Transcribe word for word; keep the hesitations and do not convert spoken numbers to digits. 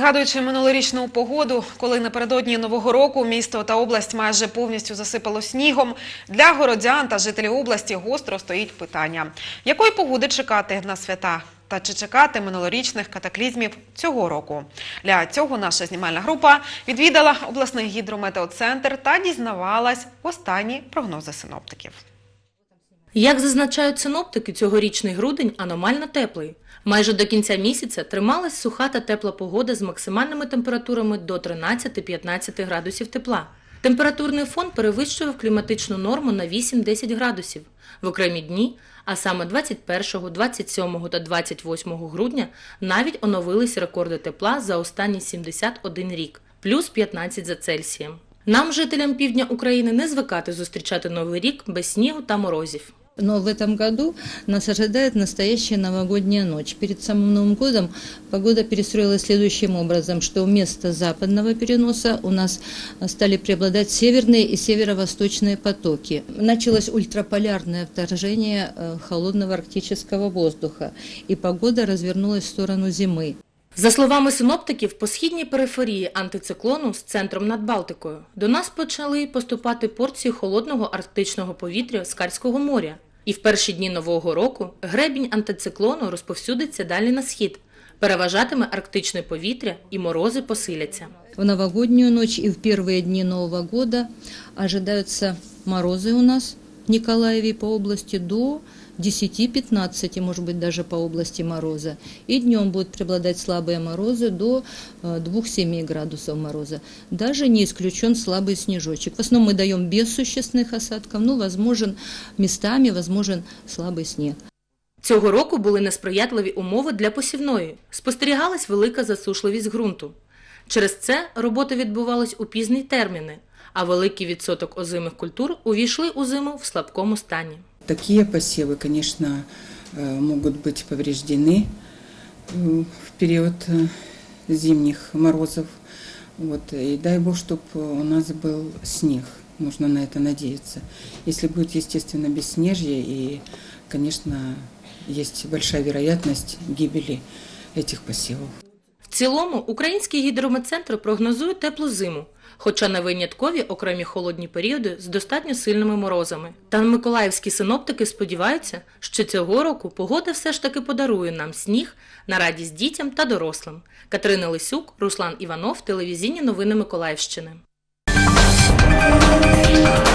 Згадуючи минулорічну погоду, коли напередодні Нового року місто та область майже повністю засипало снігом, для городян та жителів області гостро стоїть питання – якої погоди чекати на свята? Та чи чекати минулорічних катаклізмів цього року? Для цього наша знімальна група відвідала обласний гідрометеоцентр та дізнавалась останні прогнози синоптиків. Як зазначають синоптики, цьогорічний грудень аномально теплий. Майже до кінця місяця трималась суха та тепла погода з максимальними температурами до тринадцяти-п'ятнадцяти градусів тепла. Температурний фон перевищував кліматичну норму на вісім-десять градусів. В окремі дні, а саме двадцять першого, двадцять сьомого та двадцять восьмого грудня, навіть оновились рекорди тепла за останні сімдесят один рік – плюс п'ятнадцять за Цельсієм. Нам, жителям півдня України, не звикати зустрічати Новий рік без снігу та морозів. Но в этом году нас ожидает настоящая новогодняя ночь. Перед самым Новым годом погода перестроилась следующим образом, что вместо западного переноса у нас стали преобладать северные и северо-восточные потоки. Началось ультраполярное вторжение холодного арктического воздуха, и погода развернулась в сторону зимы. За словами синоптиків, по східній периферії антициклону з центром над Балтикою до нас почали поступати порції холодного арктичного повітря з Карського моря. І в перші дні Нового року гребінь антициклону розповсюдиться далі на схід. Переважатиме арктичне повітря і морози посиляться. В новогоднюю ночь и в первые дни Нового года ожидаются морозы у нас в Николаеве по области до десяти-пятнадцати, может быть, даже по области мороза. И днем будут преобладать слабые морозы до двух-семи градусов мороза. Даже не исключен слабый снежочек. В основном мы даем без существенных осадков, но возможен местами, возможен слабый снег. Цього року були несприятливі умови для посівної. Спостерігалась велика засушливість ґрунту. Через це роботи відбувались у пізні терміни, а великий відсоток озимих культур увійшли у зиму в слабкому стані. Такие посевы, конечно, могут быть повреждены в период зимних морозов. Вот. И дай Бог, чтобы у нас был снег. Нужно на это надеяться. Если будет, естественно, бесснежье, и, конечно, есть большая вероятность гибели этих посевов. В цілому, Український гідрометцентр прогнозує теплу зиму, хоча на виняткові окремі холодні періоди з достатньо сильними морозами. Та миколаївські синоптики сподіваються, що цього року погода все ж таки подарує нам сніг на радість дітям та дорослим. Катерина Лисюк, Руслан Іванов, телевізійні новини Миколаївщини.